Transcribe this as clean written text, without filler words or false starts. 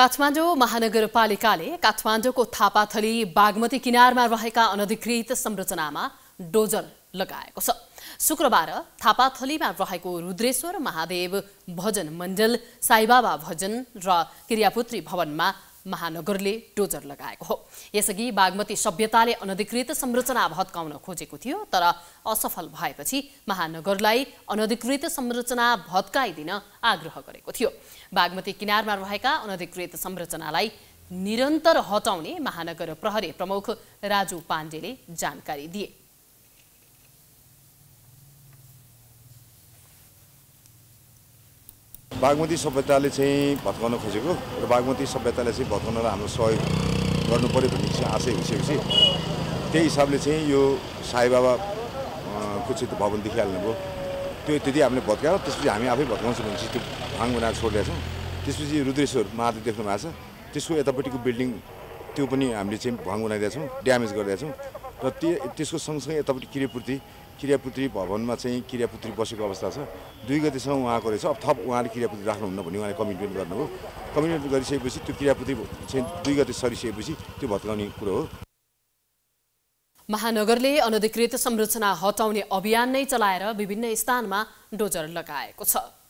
काठमाडौँ महानगरपालिकाले काठमाडौँको थापाथली बागमती किनारमा रहेका अनधिकृत संरचनामा डोजर लगाएको छ। शुक्रबार थापाथलीमा रहेको रुद्रेश्वर महादेव भजन मण्डल, साईबाबा भजन र क्रियापुत्री भवनमा महानगरले डोजर लगाएको हो। यसअघि बागमती सभ्यताले अनधिकृत संरचना भत्काउन खोजेको थियो, तर असफल भएपछि महानगरलाई अनधिकृत संरचना भत्काइदिन आग्रह गरेको थियो। बागमती किनारमा रहेका अनधिकृत संरचनालाई निरन्तर हटाउने महानगर प्रहरी प्रमुख राजु पाण्डेले जानकारी दिए। बागमती सभ्यताले चाहिँ भत्काउन खोजेको र बागमती सभ्यताले चाहिँ भत्काउनलाई हाम्रो सहयोग गर्नु पर्यो भन्ने चाहिँ आशय भइसकेपछि त्यही हिसाबले चाहिँ यो साईबाबा को चाहिँ भवन देखिहाल्नुभयो। त्यो त्यति हामीले भत्कायो, त्यसपछि हामी आफै भत्काउँछौँ भनेपछि त्यो भाङ बनाएर छोडिदिएका छौँ। त्यसपछि रुद्रेश्वर महादेव देख्नु भएको छ, त्यसको यतापट्टिको बिल्डिङ त्यो पनि हामीले चाहिँ भाङ बनाइदिएका छौँ, ड्यामेज गरिदिएका छौँ। र त्यसको सँगसँगै यतापट्टि क्रियापुत्री भवनमा चाहिँ क्रियापुत्री बसेको अवस्था छ। 2 गतेसम्म उहाँको रहेछ। अब थप उहाँले क्रियापुत्री राख्नुहुन्न भन्ने उहाँले कमिटमेन्ट गर्नुभयो। कमिटमेन्ट गरिसकेपछि त्यो क्रियापुत्री चाहिँ 2 गते सरिसकेपछि त्यो भत्काउने कुरो हो। महानगरले अनधिकृत संरचना हटाउने अभियान नै चलाएर विभिन्न स्थानमा डोजर लगाएको छ।